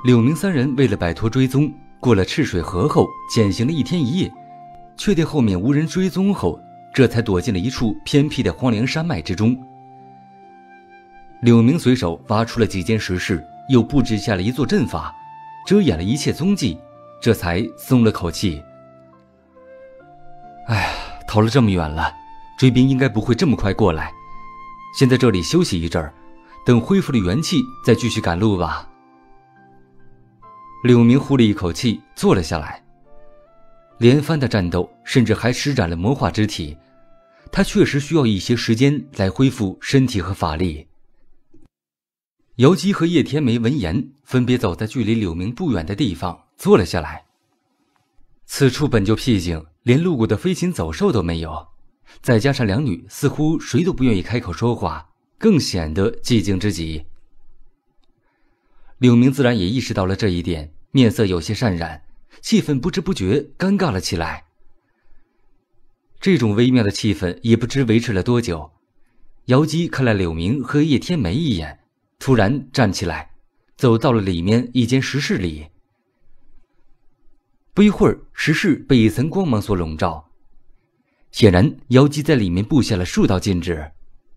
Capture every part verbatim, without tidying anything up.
柳明三人为了摆脱追踪，过了赤水河后践行了一天一夜，确定后面无人追踪后，这才躲进了一处偏僻的荒凉山脉之中。柳明随手挖出了几间石室，又布置下了一座阵法，遮掩了一切踪迹，这才松了口气。哎呀，逃了这么远了，追兵应该不会这么快过来，先在这里休息一阵儿，等恢复了元气再继续赶路吧。柳明呼了一口气，坐了下来。连番的战斗，甚至还施展了魔化之体，他确实需要一些时间来恢复身体和法力。瑶姬和叶天梅闻言，分别走在距离柳明不远的地方坐了下来。此处本就僻静，连路过的飞禽走兽都没有，再加上两女似乎谁都不愿意开口说话，更显得寂静之极。柳明自然也意识到了这一点，面色有些潸然，气氛不知不觉尴尬了起来。这种微妙的气氛也不知维持了多久。瑶姬看了柳明和叶天梅一眼，突然站起来，走到了里面一间石室里。不一会儿，石室被一层光芒所笼罩，显然瑶姬在里面布下了数道禁制。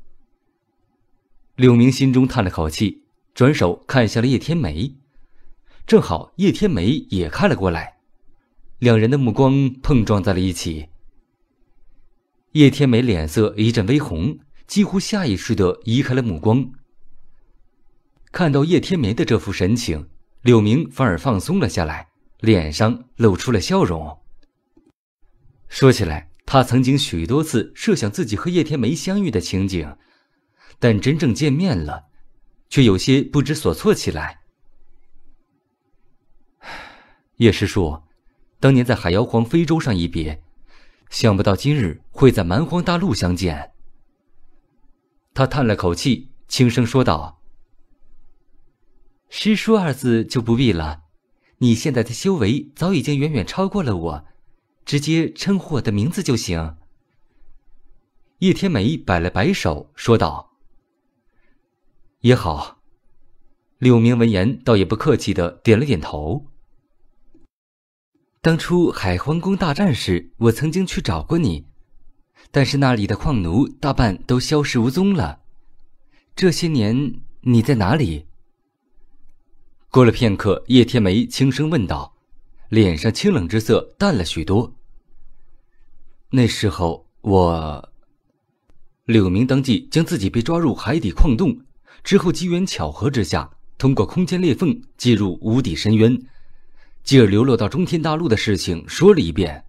柳明心中叹了口气，转手看向了叶天梅，正好叶天梅也看了过来，两人的目光碰撞在了一起。叶天梅脸色一阵微红，几乎下意识地移开了目光。看到叶天梅的这副神情，柳明反而放松了下来，脸上露出了笑容。说起来，他曾经许多次设想自己和叶天梅相遇的情景，但真正见面了，却有些不知所措起来。叶师叔，当年在海妖皇非洲上一别，想不到今日会在蛮荒大陆相见。他叹了口气，轻声说道：师叔二字就不必了，你现在的修为早已经远远超过了我，直接称呼我的名字就行。叶天梅摆了摆手说道：也好。柳明闻言倒也不客气地点了点头。当初海皇宫大战时，我曾经去找过你，但是那里的矿奴大半都消失无踪了。这些年你在哪里？过了片刻，叶天梅轻声问道，脸上清冷之色淡了许多。那时候我……柳明当即将自己被抓入海底矿洞，之后机缘巧合之下，通过空间裂缝进入无底深渊，继而流落到中天大陆的事情说了一遍。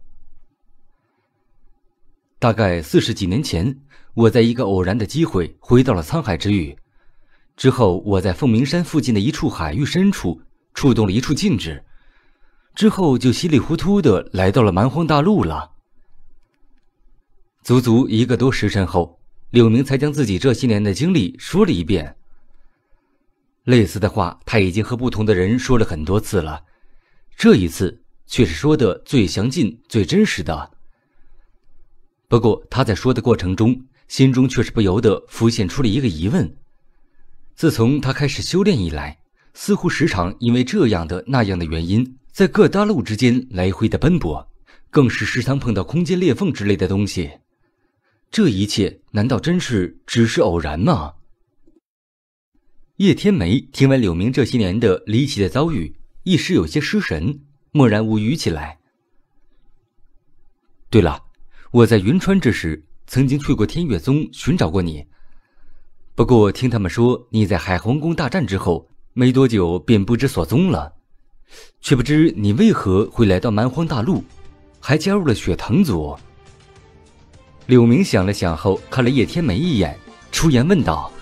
大概四十几年前，我在一个偶然的机会回到了沧海之域，之后我在凤鸣山附近的一处海域深处触动了一处禁制，之后就稀里糊涂的来到了蛮荒大陆了。足足一个多时辰后，柳明才将自己这些年的经历说了一遍。类似的话他已经和不同的人说了很多次了，这一次却是说的最详尽最真实的。不过他在说的过程中，心中却是不由得浮现出了一个疑问。自从他开始修炼以来，似乎时常因为这样的那样的原因，在各大陆之间来回的奔波，更是时常碰到空间裂缝之类的东西。这一切难道真是只是偶然吗？叶天梅听完柳明这些年的离奇的遭遇，一时有些失神，默然无语起来。对了，我在云川之时曾经去过天月宗寻找过你，不过听他们说你在海皇宫大战之后没多久便不知所踪了，却不知你为何会来到蛮荒大陆，还加入了血藤族。柳明想了想后，看了叶天梅一眼，出言问道：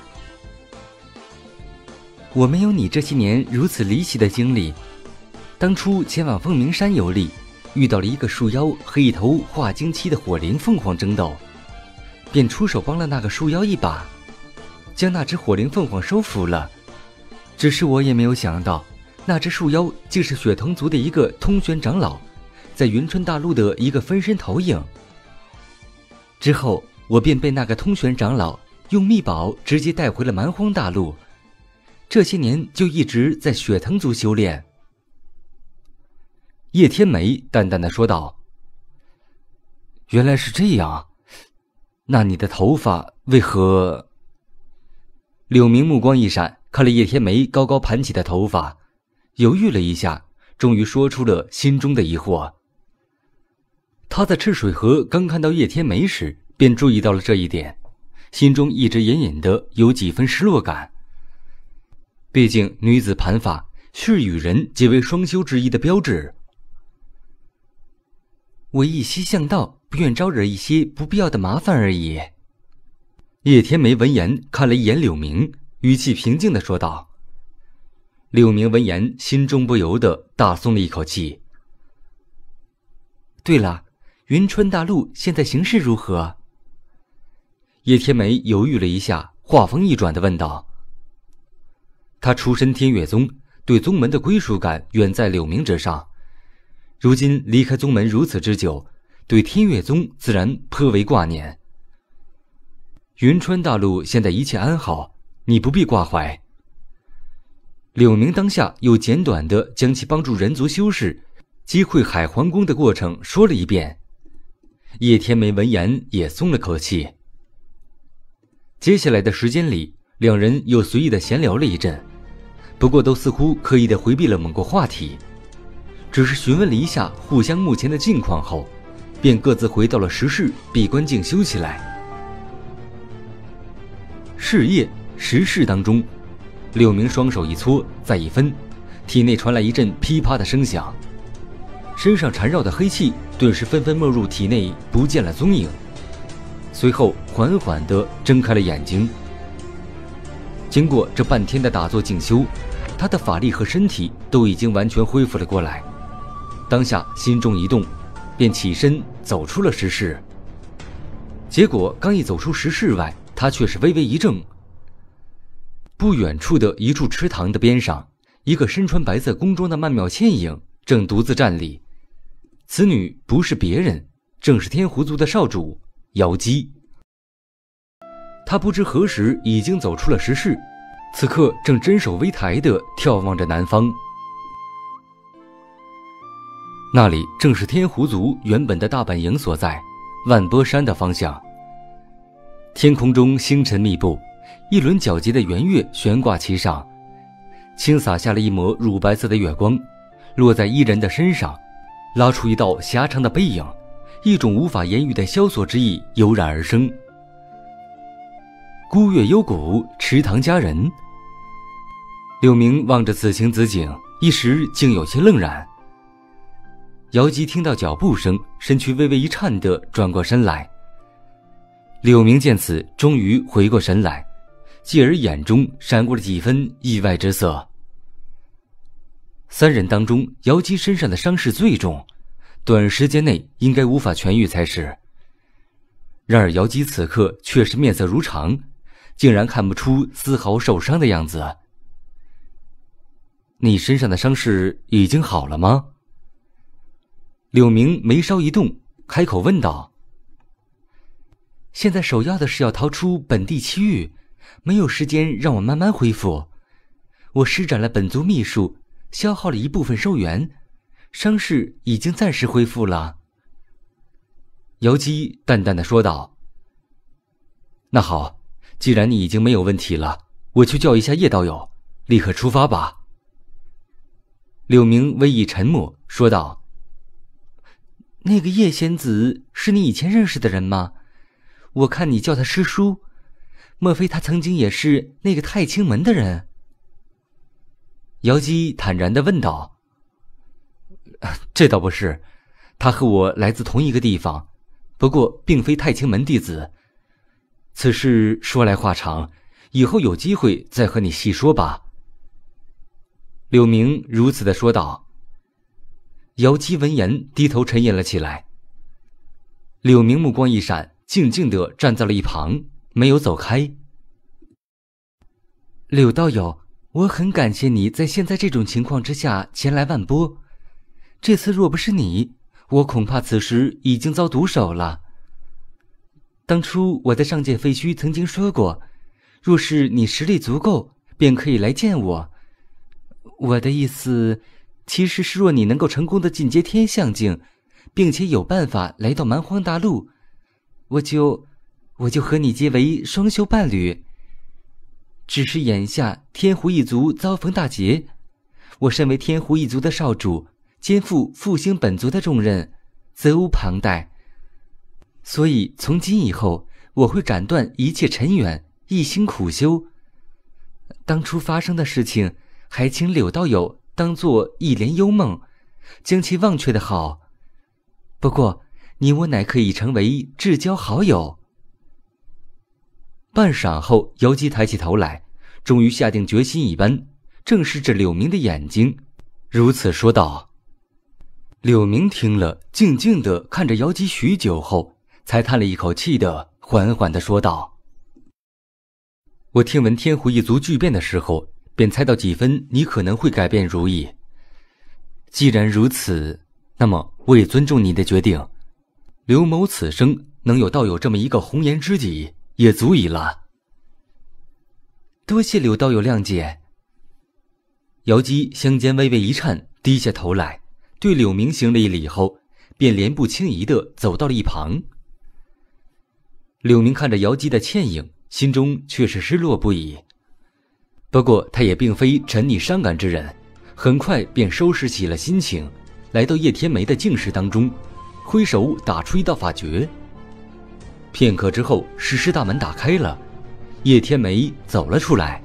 我没有你这些年如此离奇的经历，当初前往凤鸣山游历，遇到了一个树妖和一头化精期的火灵凤凰争斗，便出手帮了那个树妖一把，将那只火灵凤凰收服了。只是我也没有想到，那只树妖竟是血藤族的一个通玄长老，在云川大陆的一个分身投影。之后我便被那个通玄长老用秘宝直接带回了蛮荒大陆， 这些年就一直在血藤族修炼。叶天梅淡淡的说道：原来是这样，那你的头发为何？柳明目光一闪，看了叶天梅高高盘起的头发，犹豫了一下，终于说出了心中的疑惑。他在赤水河刚看到叶天梅时便注意到了这一点，心中一直隐隐的有几分失落感。毕竟女子盘发是与人皆为双修之一的标志。我一息向道，不愿招惹一些不必要的麻烦而已。叶天梅闻言看了一眼柳明，语气平静地说道。柳明闻言心中不由得大松了一口气。对了，云川大陆现在形势如何？叶天梅犹豫了一下，话锋一转地问道。他出身天月宗，对宗门的归属感远在柳明之上，如今离开宗门如此之久，对天月宗自然颇为挂念。云川大陆现在一切安好，你不必挂怀。柳明当下又简短地将其帮助人族修士击溃海皇宫的过程说了一遍。叶天梅闻言也松了口气。接下来的时间里，两人又随意地闲聊了一阵，不过都似乎刻意地回避了某个话题，只是询问了一下互相目前的近况后，便各自回到了石室闭关静修起来。是夜，石室当中，柳明双手一搓，再一分，体内传来一阵噼啪的声响，身上缠绕的黑气顿时纷纷没入体内，不见了踪影。随后缓缓地睁开了眼睛。经过这半天的打坐静修，他的法力和身体都已经完全恢复了过来。当下心中一动，便起身走出了石室。结果刚一走出石室外，他却是微微一怔。不远处的一处池塘的边上，一个身穿白色宫装的曼妙倩影正独自站立。此女不是别人，正是天狐族的少主瑶姬。他不知何时已经走出了石室，此刻正真手微抬地眺望着南方。那里正是天狐族原本的大本营所在，万波山的方向。天空中星辰密布，一轮皎洁的圆月悬挂其上，轻洒下了一抹乳白色的月光，落在一人的身上，拉出一道狭长的背影，一种无法言喻的萧索之意油然而生。孤月幽谷，池塘佳人。柳明望着此情此景，一时竟有些愣然。瑶姬听到脚步声，身躯微微一颤地转过身来。柳明见此，终于回过神来，继而眼中闪过了几分意外之色。三人当中，瑶姬身上的伤势最重，短时间内应该无法痊愈才是。然而瑶姬此刻却是面色如常，竟然看不出丝毫受伤的样子。你身上的伤势已经好了吗？柳明眉梢一动，开口问道。现在首要的是要逃出本地区域，没有时间让我慢慢恢复。我施展了本族秘术，消耗了一部分寿元，伤势已经暂时恢复了。瑶姬淡淡的说道。那好，既然你已经没有问题了，我去叫一下叶道友，立刻出发吧。柳明微一沉默，说道。那个叶仙子是你以前认识的人吗？我看你叫他师叔，莫非他曾经也是那个太清门的人？瑶姬坦然地问道。这倒不是，他和我来自同一个地方，不过并非太清门弟子。此事说来话长，以后有机会再和你细说吧。柳明如此地说道。瑶姬闻言低头沉吟了起来。柳明目光一闪，静静地站在了一旁，没有走开。柳道友，我很感谢你在现在这种情况之下前来万波。这次若不是你，我恐怕此时已经遭毒手了。当初我在上界废墟曾经说过，若是你实力足够， 便可以来见我。我的意思，其实是若你能够成功的进阶天象境，并且有办法来到蛮荒大陆，我就我就和你结为双修伴侣。只是眼下天狐一族遭逢大劫，我身为天狐一族的少主，肩负复兴本族的重任，责无旁贷。所以从今以后，我会斩断一切尘缘，一心苦修。当初发生的事情，还请柳道友当作一帘幽梦，将其忘却的好。不过你我乃可以成为至交好友。半晌后，瑶姬抬起头来，终于下定决心一般，正视着柳明的眼睛，如此说道。柳明听了，静静地看着瑶姬许久后，才叹了一口气的缓缓地说道：我听闻天狐一族巨变的时候，便猜到几分你可能会改变如意。既然如此，那么我也尊重你的决定。刘某此生能有道友这么一个红颜知己，也足矣了。多谢柳道友谅解。瑶姬香肩微微一颤，低下头来，对柳明行了一礼后，便莲步轻移地走到了一旁。柳明看着瑶姬的倩影，心中却是失落不已。不过他也并非沉溺伤感之人，很快便收拾起了心情，来到叶天梅的境室当中，挥手打出一道法诀。片刻之后，石室大门打开了，叶天梅走了出来。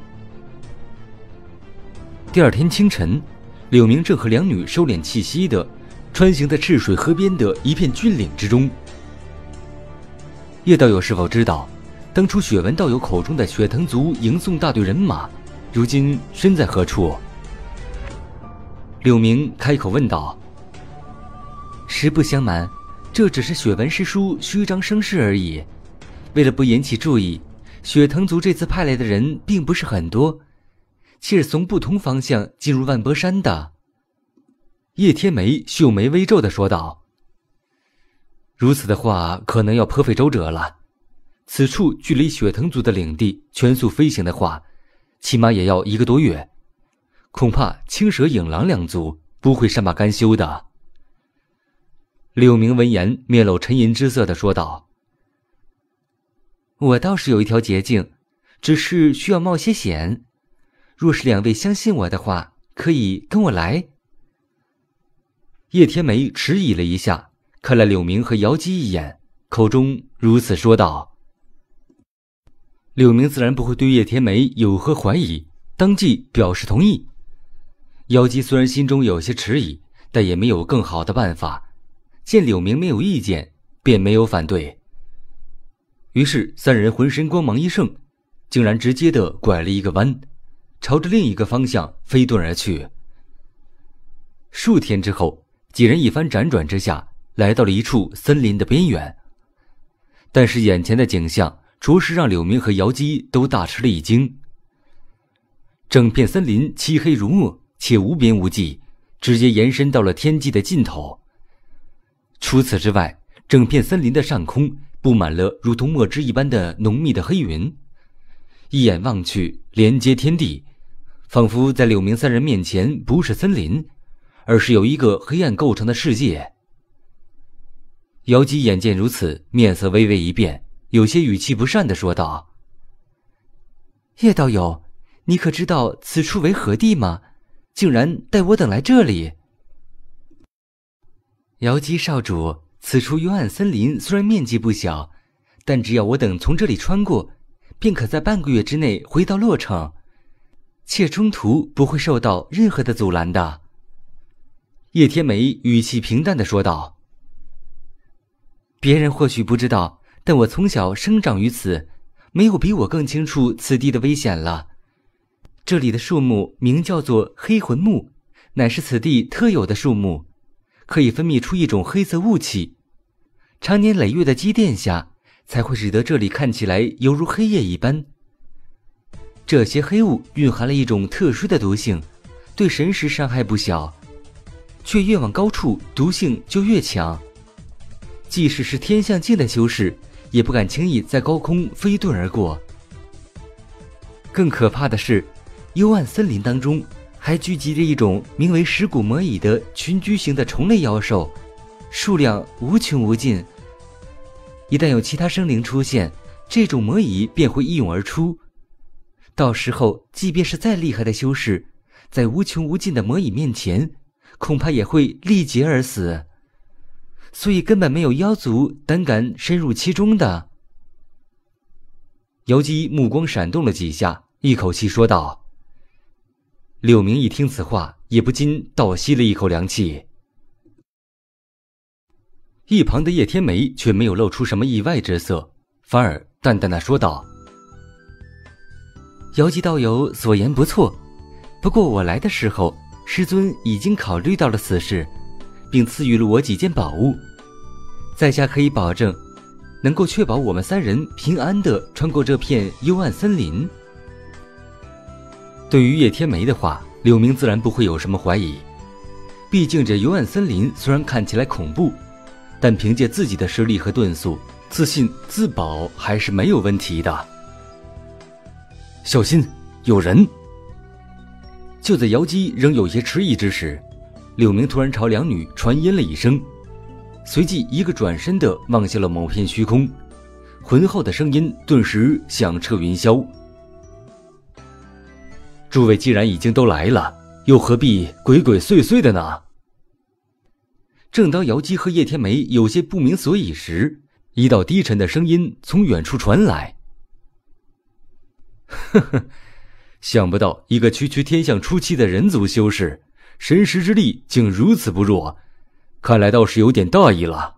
第二天清晨，柳明正和两女收敛气息的穿行在赤水河边的一片峻岭之中。叶道友是否知道，当初雪文道友口中的雪藤族迎送大队人马，如今身在何处？柳明开口问道。实不相瞒，这只是雪文师叔虚张声势而已。为了不引起注意，雪藤族这次派来的人并不是很多，且是从不同方向进入万波山的。叶天梅秀眉微皱地说道。如此的话，可能要颇费周折了。此处距离雪藤族的领地，全速飞行的话，起码也要一个多月。恐怕青蛇影狼两族不会善罢甘休的。柳明闻言，面露沉吟之色地说道：我倒是有一条捷径，只是需要冒些险。若是两位相信我的话，可以跟我来。叶天梅迟疑了一下，看了柳明和瑶姬一眼，口中如此说道。柳明自然不会对叶天梅有何怀疑，当即表示同意。瑶姬虽然心中有些迟疑，但也没有更好的办法，见柳明没有意见，便没有反对。于是三人浑身光芒一盛，竟然直接地拐了一个弯，朝着另一个方向飞遁而去。数天之后，几人一番辗转之下，来到了一处森林的边缘。但是眼前的景象着实让柳明和瑶姬都大吃了一惊。整片森林漆黑如墨，且无边无际，直接延伸到了天际的尽头。除此之外，整片森林的上空布满了如同墨汁一般的浓密的黑云，一眼望去连接天地，仿佛在柳明三人面前不是森林，而是有一个黑暗构成的世界。瑶姬眼见如此，面色微微一变，有些语气不善地说道：叶道友，你可知道此处为何地吗？竟然带我等来这里。瑶姬少主，此处幽暗森林虽然面积不小，但只要我等从这里穿过，便可在半个月之内回到洛城，且中途不会受到任何的阻拦的。叶天梅语气平淡地说道：别人或许不知道，但我从小生长于此，没有比我更清楚此地的危险了。这里的树木名叫做黑魂木，乃是此地特有的树木，可以分泌出一种黑色雾气，常年累月的积淀下，才会使得这里看起来犹如黑夜一般。这些黑雾蕴含了一种特殊的毒性，对神识伤害不小，却越往高处毒性就越强。即使是天象境的修士，也不敢轻易在高空飞遁而过。更可怕的是， 幽暗森林当中还聚集着一种名为尸骨魔蚁的群居型的虫类妖兽，数量无穷无尽。一旦有其他生灵出现，这种魔蚁便会一涌而出。到时候即便是再厉害的修士，在无穷无尽的魔蚁面前，恐怕也会力竭而死。所以根本没有妖族胆敢深入其中的。瑶姬目光闪动了几下，一口气说道。柳明一听此话，也不禁倒吸了一口凉气。一旁的叶天梅却没有露出什么意外之色，反而淡淡的说道：瑶姬道友所言不错，不过我来的时候，师尊已经考虑到了此事，并赐予了我几件宝物，在下可以保证能够确保我们三人平安地穿过这片幽暗森林。对于叶天梅的话，柳明自然不会有什么怀疑，毕竟这幽暗森林虽然看起来恐怖，但凭借自己的实力和遁速，自信自保还是没有问题的。小心，有人！就在瑶姬仍有些迟疑之时，柳明突然朝两女传音了一声，随即一个转身的望向了某片虚空，浑厚的声音顿时响彻云霄。诸位既然已经都来了，又何必鬼鬼祟祟的呢？正当瑶姬和叶天梅有些不明所以时，一道低沉的声音从远处传来。呵呵，想不到一个区区天象初期的人族修士，神识之力竟如此不弱，看来倒是有点大意了。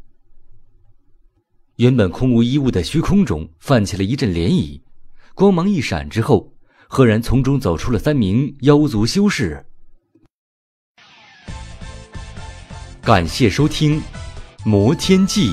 原本空无一物的虚空中泛起了一阵涟漪，光芒一闪之后，赫然从中走出了三名妖族修士。感谢收听《魔天记》。